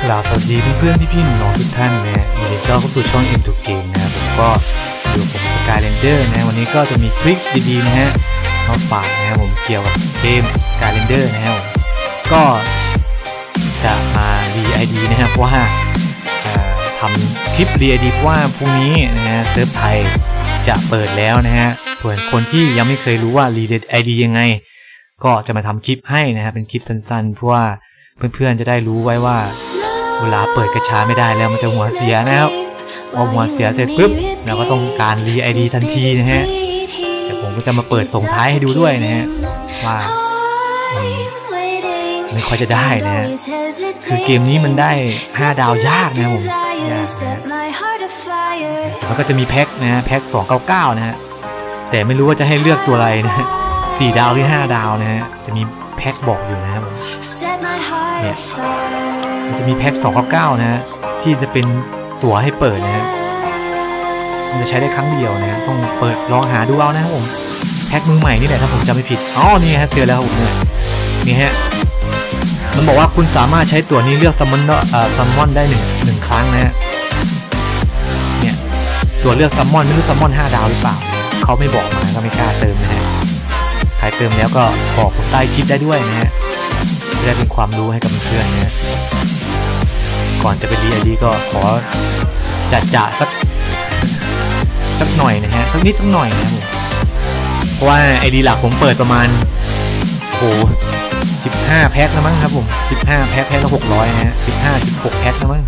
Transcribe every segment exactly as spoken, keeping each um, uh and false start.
กราบสวัสดีเพื่อนๆพี่ๆน้องๆทุกท่านนะยินดีต้อนรับเข้าสู่ช่อง เอ็ม ทู Game นะครับผมก็อยู่ผม Skylander นะวันนี้ก็จะมีทริคดีๆนะฮะมาฝากนะครับผมเกี่ยวกับเกม Skylander นะครับผมก็จะมารี ไอ ดี นะครับเพราะว่าทำคลิปรี ไอ ดี เพราะว่าพรุ่งนี้นะฮะเซิร์ฟไทยจะเปิดแล้วนะฮะส่วนคนที่ยังไม่เคยรู้ว่ารี ไอ ดี ยังไงก็จะมาทำคลิปให้นะครับเป็นคลิปสั้นๆเพราะว่าเพื่อนๆจะได้รู้ไว้ว่าเวลาเปิดกระชาไม่ได้แล้วมันจะหัวเสียนะครับพอหัวเสียเสร็จปุ๊บเราก็ต้องการรี ไอ ดี ทันทีนะฮะแต่ผมก็จะมาเปิดส่งท้ายให้ดูด้วยนะฮะว่าไม่ค่อยจะได้นะฮะคือเกมนี้มันได้ห้าดาวยากนะผมยากนะแล้วก็จะมีแพ็คนะฮะแพ็คสองร้อยเก้าสิบเก้านะฮะแต่ไม่รู้ว่าจะให้เลือกตัวอะไรนะสี่ดาวหรือห้าดาวนะฮะจะมีแพ็คบอกอยู่นะครับผมเนี่ยมันจะมีแพ็คสองร้อยเก้าสิบเก้านะฮะที่จะเป็นตั๋วให้เปิดนะฮะมันจะใช้ได้ครั้งเดียวนะต้องเปิดลองหาดูเอานะครับผมแพ็คมือใหม่นี่แหละถ้าผมจำไม่ผิดอ๋อนี่ฮะเจอแล้วครับผมเนี่ยนี่ฮะมันบอกว่าคุณสามารถใช้ตั๋วนี้เลือกซัมมอนเอ่อซัมมอนได้หนึ่งหนึ่งครั้งนะฮะเนี่ยตั๋วเลือกซัมมอนไม่รู้ซัมมอนห้าดาวหรือเปล่าเขาไม่บอกมาก็ไม่กล้าเติมนะฮะใครเติมแล้วก็บอกผมใต้คลิปได้ด้วยนะฮะจะได้เป็นความรู้ให้กับเพื่อนๆนะก่อนจะไปรี ไอ ดี ก็ขอจัดจ่าสักสักหน่อยนะฮะสักนิดสักหน่อยนะผมเพราะว่า ไอ ดี หลักผมเปิดประมาณโอ้สิบห้าแพ็คแล้วมั้งครับผมสิบห้าแพ็คแพ็คละหกร้อยนะฮะสิบห้า สิบหกแพ็คแล้วมั้ง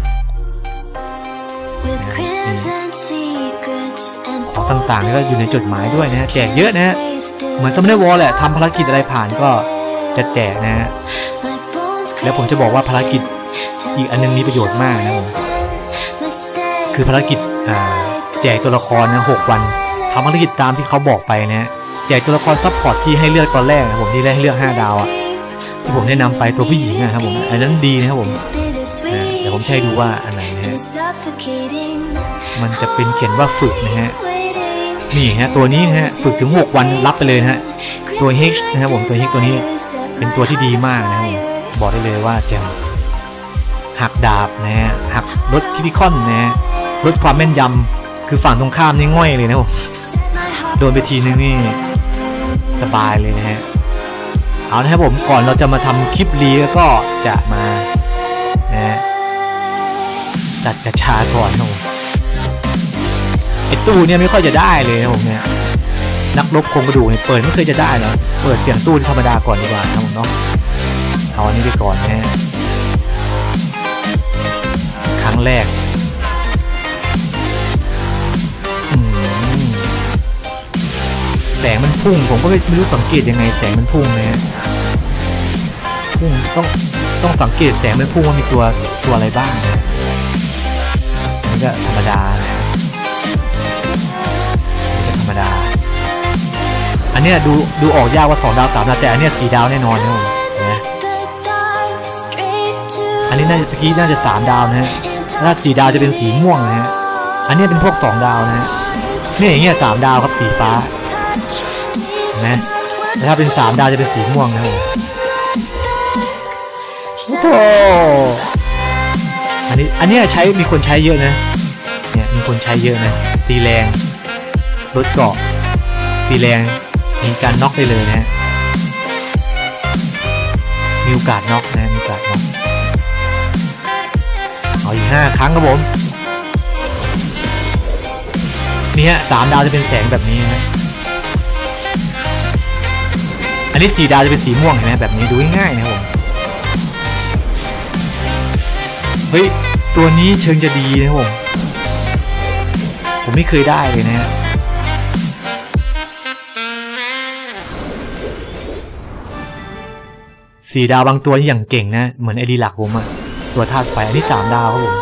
ของต่างๆนี่ก็อยู่ในจดหมายด้วยนะฮะแจกเยอะนะฮะเหมือนซัมเมอร์วอลแหละทำภารกิจอะไรผ่านก็จะแจกนะฮะแล้วผมจะบอกว่าภารกิจอีกอันนึงมีประโยชน์มากนะผมคือภารกิจแจกตัวละครนะหกวันทำภารกิจตามที่เขาบอกไปนะฮะแจกตัวละครซัพพอร์ตที่ให้เลือกตอนแรกนะผมที่ได้ให้เลือกห้าดาวอ่ะที่ผมแนะนำไปตัวผู้หญิงนะครับผมอันนั้นดีนะครับผมเดี๋ยวผมใช้ดูว่าอันไหนนะฮะมันจะเป็นเขียนว่าฝึกนะฮะนี่ฮะตัวนี้นะฮะฝึกถึงหกวันรับไปเลยนะฮะตัว H นะครับผมตัว H ตัวนี้เป็นตัวที่ดีมากนะครับผมบอกได้เลยว่าแจ่มหักดาบนะฮะหักลดคิติคอนนะฮะลดความแม่นยำคือฝั่งตรงข้ามนี่ง่อยเลยนะผมโดนไปทีนึงนี่สบายเลยนะฮะเอานะครับผมก่อนเราจะมาทำคลิปรีก็จะมานะฮะจัดกระชาก่อนนะผมไอตู้เนี่ยไม่ค่อยจะได้เลยนะผมเนี่ยนักรบโครงกระดูกเนี่ยเปิดไม่เคยจะได้นะเปิดเสียงตู้ธรรมดาก่อนดีกว่านะผมเนาะเอาอันนี้ไปก่อนนะฮะครั้งแรกแสงมันพุ่งผมก็ไม่รู้สังเกตยังไงแสงมันพุ่งนะฮะพุ่งต้องต้องสังเกตแสงมันพุ่งว่ามีตัวตัวอะไรบ้างนะนี่ก็ธรรมดานะนี่ก็ธรรมดาอันนี้ดูดูออกยากว่าสองดาวสามดาวแต่อันนี้สี่ดาวแน่นอนนะผมนะอันนี้น่าจะสกี้น่าจะสามดาวนะฮะถ้าสี่ดาวจะเป็นสีม่วงนะฮะอันนี้เป็นพวกสองดาวนะฮะนี่อย่างเงี้ยสามดาวครับสีฟ้านะแต่ถ้าเป็นสามดาวจะเป็นสีม่วงนะผมโอ้อันนี้อันนี้ใช้มีคนใช้เยอะนะเนี่ยมีคนใช้เยอะนะตีแรงลดเกาะตีแรงมีการน็อกได้เลยนะมีโอกาสน็อกนะมีโอกาสน็อกเอาอีกห้าครั้งครับผมนี่ฮะสามดาวจะเป็นแสงแบบนี้นะอันนี้สี่ดาวจะเป็นสีม่วงเห็นไหมแบบนี้ดูง่ายๆนะครับผมเฮ้ยตัวนี้เชิงจะดีนะครับผมผมไม่เคยได้เลยนะฮะสี่ดาวบางตัวอย่างเก่งนะเหมือนไอดีหลักผมอะตัวธาตุไฟอันนี้สามดาวครับผม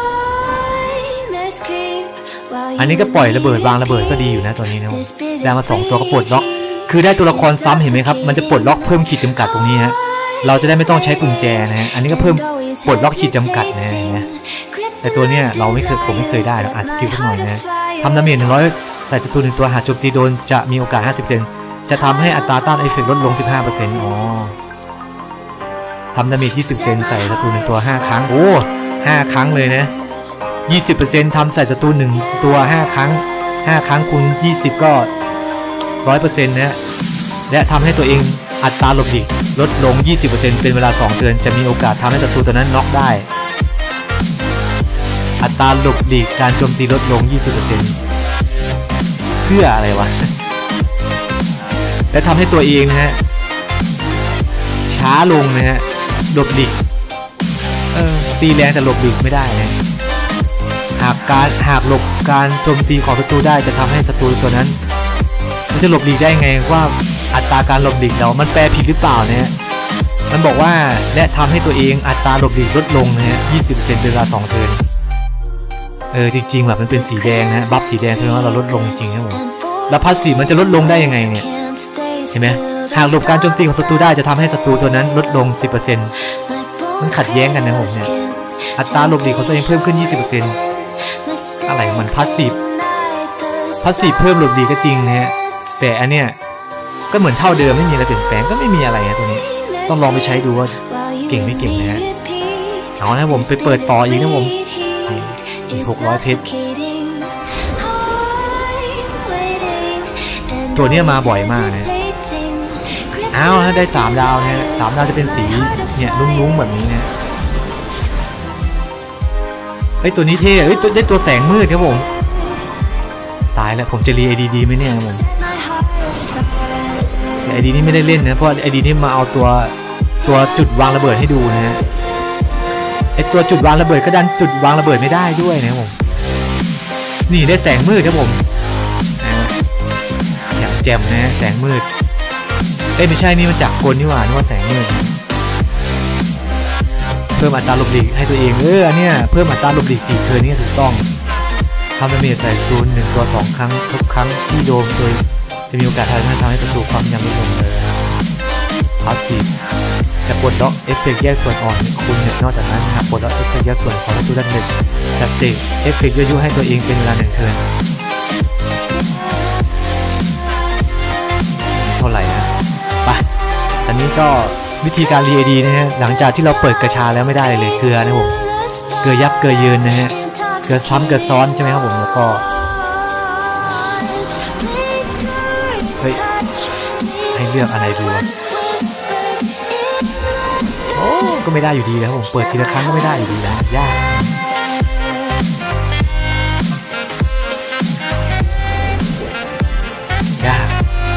อันนี้ก็ปล่อยระเบิดวางระเบิดก็ดีอยู่นะตัวนี้นะผมได้มาสองตัวก็ปลดล็อกคือได้ตัวละครซ้ำเห็นไหมครับมันจะปลดล็อกเพิ่มขีดจำกัดตรงนี้ฮะเราจะได้ไม่ต้องใช้กุญแจนะฮะอันนี้ก็เพิ่มปลดล็อกขีดจำกัดนะฮะแต่ตัวเนี้ยเราไม่เคยผมไม่เคยได้หรอกอ่ะสกิลสักหน่อยนะทำดาเมจหนึ่งร้อยใส่ศัตรูหนึ่งตัวหากโจมตีโดนจะมีโอกาส ห้าสิบเปอร์เซ็นต์ จะทำให้อัตราต้านเอฟเฟกต์ลดลง สิบห้าเปอร์เซ็นต์ อ๋อทำดาเมจ ยี่สิบเปอร์เซ็นต์ ใส่ศัตรูหนึ่งตัวห้าครั้งโอ้ห้าครั้งเลยนะ ยี่สิบเปอร์เซ็นต์ ทำใส่ศัตรูหนึ่งตัวห้าครั้งห้าครั้งคูณยี่สิบก็ หนึ่งร้อยเปอร์เซ็นต์ นะและทำให้ตัวเองอัตราหลบหลีกลดลง ยี่สิบเปอร์เซ็นต์ เป็นเวลาสองเทิร์นจะมีโอกาสทำให้ศัตรูตัวนั้นน็อกได้อัตราหลบหลีกการโจมตีลดลง ยี่สิบเปอร์เซ็นต์ เพื่ออะไรวะและทำให้ตัวเองนะฮะช้าลงนะฮะหลบหลีกเออตีแรงแต่หลบหลีกไม่ได้นะหากการหากหลบการโจมตีของศัตรูได้จะทำให้ศัตรูตัวนั้นมันจะหลบหลีกได้ไงว่าอัตราการหลบหลีกเรามันแปลผิดหรือเปล่าเนี่ยมันบอกว่าและทำให้ตัวเองอัตราหลบหลีกลดลงนะฮะ ยี่สิบเปอร์เซ็นต์ เป็นเวลาสองเทิร์นเออจริงๆแบบมันเป็นสีแดงนะบัฟสีแดงแสดงว่าเราลดลงจริงนะผมแล้วพาสซีฟมันจะลดลงได้ยังไงเนี่ยเห็นไหมหากหลบการโจมตีของศัตรูได้จะทำให้ศัตรูตัวนั้นลดลง สิบเปอร์เซ็นต์ มันขัดแย้งกันนะผมเนี่ยอัตราหลบหลีกของตัวเองเพิ่มขึ้น ยี่สิบเปอร์เซ็นต์ อะไรมันพาสซีฟพาสซีฟเพิ่มหลบหลีกก็จริงนะฮะแต่อันเนี้ยก็เหมือนเท่าเดิมไม่มีอะไรเปลี่ยนแปลงก็ไม่มีอะไรนะตัวนี้ต้องลองไปใช้ดูว่าเก่งไม่เก่งนะฮะเอานะผมไปเปิดต่ออีกนะผมอีกหกร้อยเพชรตัวนี้มาบ่อยมากนะอ้าวถ้าได้สามดาวนะสามดาวจะเป็นสีเนี่ยลุ้งๆแบบนี้นะเฮ้ยตัวนี้เท่เฮ้ยได้ตัวแสงมืดครับผมตายแล้วผมจะรีไอดีดีไหมเนี่ยผมแต่ไอดีนี้ไม่ได้เล่นนะเพราะไอดีนี้มาเอาตัวตัวจุดวางระเบิดให้ดูนะฮะไอตัวจุดวางระเบิดก็ดันจุดวางระเบิดไม่ได้ด้วยนะผมนี่ได้แสงมืดครับผมอย่างแจ่มนะแสงมืดเอ้ยไม่ใช่นี่มันจักรกลนี่หว่านึกว่าแสงมืดเพิ่มอัตราหลบหลีกให้ตัวเองเอออันเนี้ยเพิ่มอัตราหลบหลีกสี่เทิร์นนี่ถูกต้องทำดาเมจใส่ตัวหนึ่งตัวสองครั้งทุกครั้งที่โดนโดยจะมีโอกาสทำให้ทำให้ศัตรูความยำลดลงเลยพาสซีฟจะปลดล็อกเอฟเฟกต์แยกส่วนอ่อนคุณเนี่ยนอกจากนั้นหากปลดล็อกเอฟเฟกต์แยกส่วนของศัตรูด้านหนึ่งจะเสกเอฟเฟกต์ยั่วยุให้ตัวเองเป็นเวลาหนึ่งเทิร์นเท่าไหร่นะไปอันนี้ก็วิธีการรีไอดีนะฮะหลังจากที่เราเปิดกระชาแล้วไม่ได้เลยเกลือนะผมเกลือยับเกลือยืนนะฮะเกลือซ้ำเกลือซ้อนใช่ไหมครับผมแล้วก็เฮ้ยให้เลือกอะไรดูโอ้ก็ไม่ได้อยู่ดีครับผมเปิดทีละครั้งก็ไม่ได้อยู่ดีนะยากยาก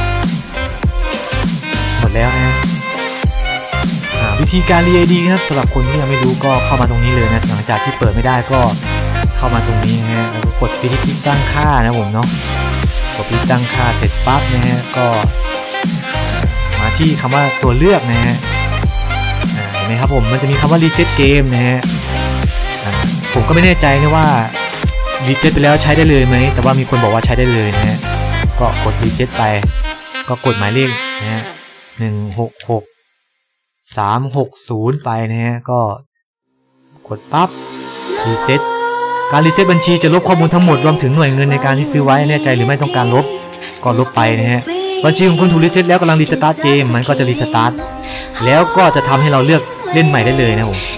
หมดแล้วนะวิธีการรีไอดีครับสำหรับคนที่ยังไม่รู้ก็เข้ามาตรงนี้เลยนะหลังจากที่เปิดไม่ได้ก็เข้ามาตรงนี้นะฮะแล้วก็กดที่ที่ตั้งค่านะผมเนาะกดที่ตั้งค่าเสร็จปั๊บนะฮะก็มาที่คำว่าตัวเลือกนะฮะเห็นไหมครับผมมันจะมีคำว่ารีเซ็ตเกมนะฮะผมก็ไม่แน่ใจนะว่ารีเซ็ตไปแล้วใช้ได้เลยไหมแต่ว่ามีคนบอกว่าใช้ได้เลยนะฮะก็กดรีเซ็ตไปก็กดหมายเลขนะฮะหนึ่งหกหกสามหกศูนย์ไปนะฮะก็กดปั๊บรีเซ็ตการรีเซ็ตบัญชีจะลบข้อมูลทั้งหมดรวมถึงหน่วยเงินในการที่ซื้อไว้แน่ใจหรือไม่ต้องการลบก็ลบไปนะฮะบัญชีของคุณถูกรีเซ็ตแล้วกำลังรีสตาร์ทเกมมันก็จะรีสตาร์ทแล้วก็จะทำให้เราเลือกเล่นใหม่ได้เลยนะผม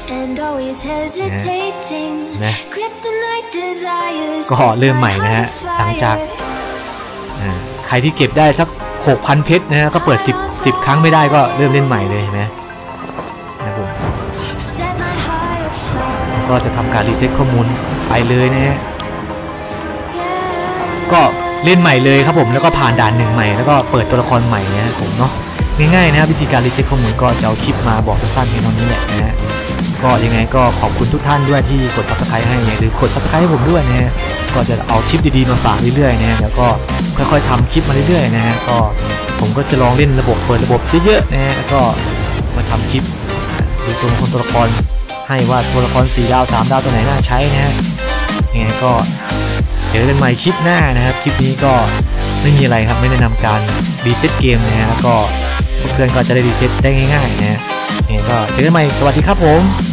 นะก็เริ่มใหม่นะฮะหลังจากใครที่เก็บได้สักหกพันเพชรนะฮะก็เปิดสิบ สิบครั้งไม่ได้ก็เริ่มเล่นใหม่เลยเห็นไหมนะผมก็จะทำการรีเซ็ตข้อมูลไปเลยนะฮะก็เล่นใหม่เลยครับผมแล้วก็ผ่านด่านหนึ่งใหม่แล้วก็เปิดตัวละครใหม่นะผมเนาะง่ายๆนะครับวิธีการรีเซ็ตข้อมูลก็จะเอาคลิปมาบอกสั้นๆเพียงเท่านี้แหละนะฮะก็ยังไงก็ขอบคุณทุกท่านด้วยที่กด ซับสไครบ์ ให้หรือกด ซับสไครบ์ ให้ผมด้วยนะฮะก็จะเอาคลิปดีๆมาฝากเรื่อยๆนะฮะแล้วก็ค่อยๆทำคลิปมาเรื่อยๆนะฮะก็ผมก็จะลองเล่นระบบเปิดระบบเยอะๆนะฮะแล้วก็มาทำคลิปดูตัวละครตัวละครให้ว่าตัวละครสี่ดาวสามดาวตัวไหนน่าใช้นะฮะยังไงก็เจอกันใหม่คลิปหน้านะครับคลิปนี้ก็ไม่มีอะไรครับไม่แนะนำการรีเซ็ตเกมนะฮะแล้วก็เพื่อนๆก็จะได้รีเซ็ตได้ง่ายๆนะฮะยังไงก็เจอกันใหม่สวัสดีครับผม